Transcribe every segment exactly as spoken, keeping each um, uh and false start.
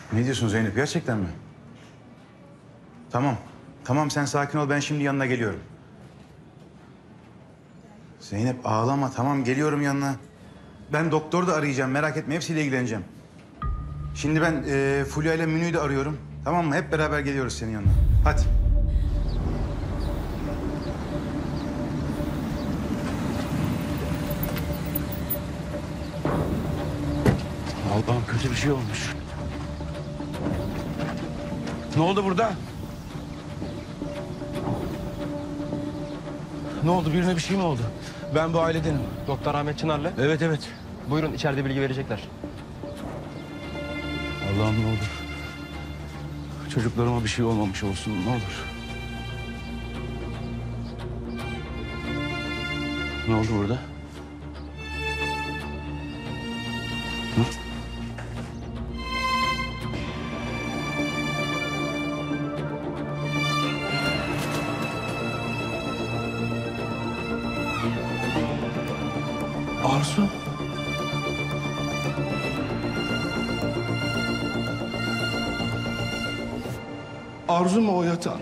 Ne diyorsun Zeynep? Gerçekten mi? Tamam. Tamam sen sakin ol. Ben şimdi yanına geliyorum. Zeynep ağlama. Tamam geliyorum yanına. Ben doktoru da arayacağım. Merak etme. Hepsiyle ilgileneceğim. Şimdi ben e, Fulya ile Münü'yü de arıyorum. Tamam mı? Hep beraber geliyoruz senin yanına. Hadi. Allah'ım kötü bir şey olmuş. Ne oldu burada? Ne oldu? Birine bir şey mi oldu? Ben bu ailedenim. Doktor Ahmet Çınarlı. Evet evet. Buyurun içeride bilgi verecekler. Allah'ım ne olur. Çocuklarıma bir şey olmamış olsun ne olur. Ne oldu burada? Hı? Arzu. Arzu mu o yatan?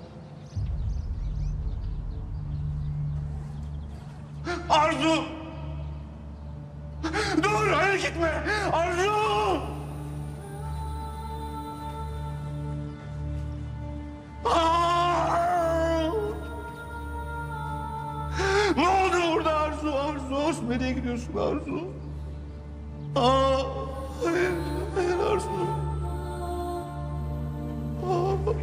Arzu! Dur, hayır gitme! Arzu! Aa! Ne oldu burada Arzu? Arzu, Arzu nereye gidiyorsun Arzu? Aa! Hayır, hayır Arzu. Aa!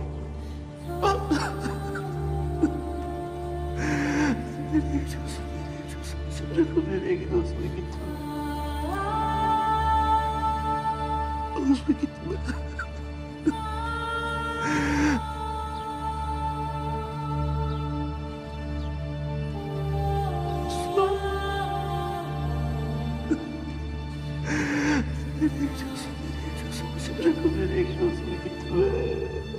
Nereye gidiyorsun? Nereye gidiyorsun? Bırakın nereye gidiyorsun? Gitme. Arzu gitme. Nereye gidiyorsun? Nereye gidiyorsun? Bizi bırakın nereye gidiyorsun? Gitme.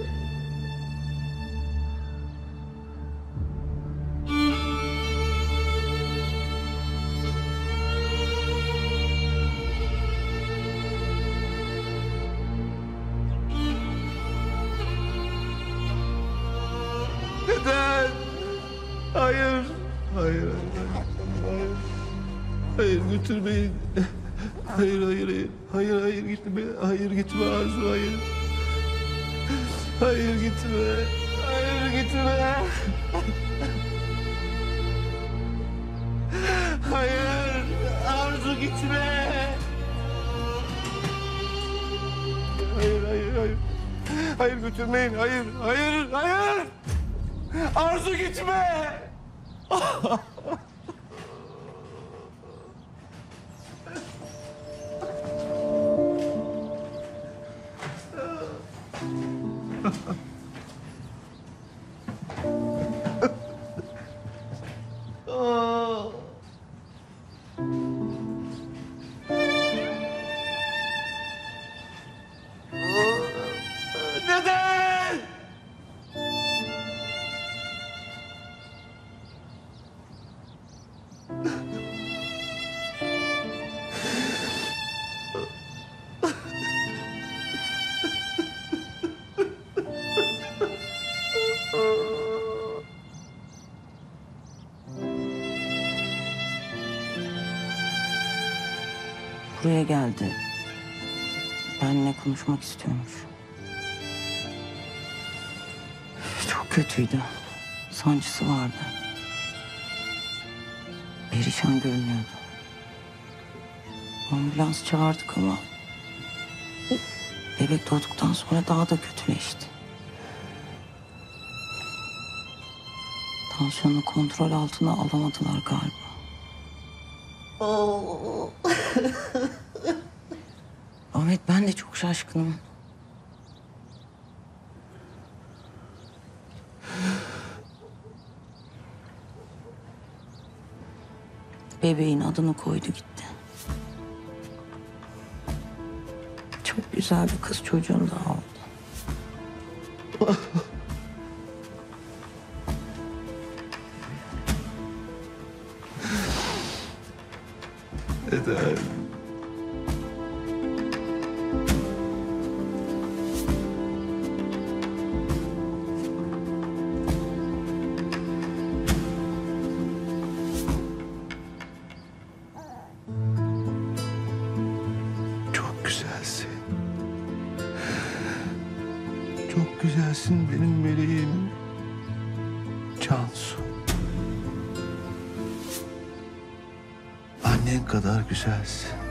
Neden? Hayır. Hayır, hayır, hayır. Hayır, götürmeyin. Hayır, hayır, hayır. Hayır, hayır, gitme. Hayır, gitme Arzu, hayır. Hayır, gitme. Hayır, gitme. Hayır, Arzu gitme. Hayır, hayır, hayır. Hayır, götürmeyin. Hayır, hayır, hayır. Arzu gitme. Neden? Buraya geldi. Benimle konuşmak istiyormuş. Çok kötüydü. Sancısı vardı. Perişan görünüyordu. Ambulans çağırdık ama bebek doğduktan sonra daha da kötüleşti. Tansiyonu kontrol altına alamadılar galiba. Ahmet ben de çok şaşkınım. Bebeğin adını koydu gitti. Çok güzel bir kız çocuğun daha oldu. Neden? Çok güzelsin benim meleğim. Cansu. Annen kadar güzelsin.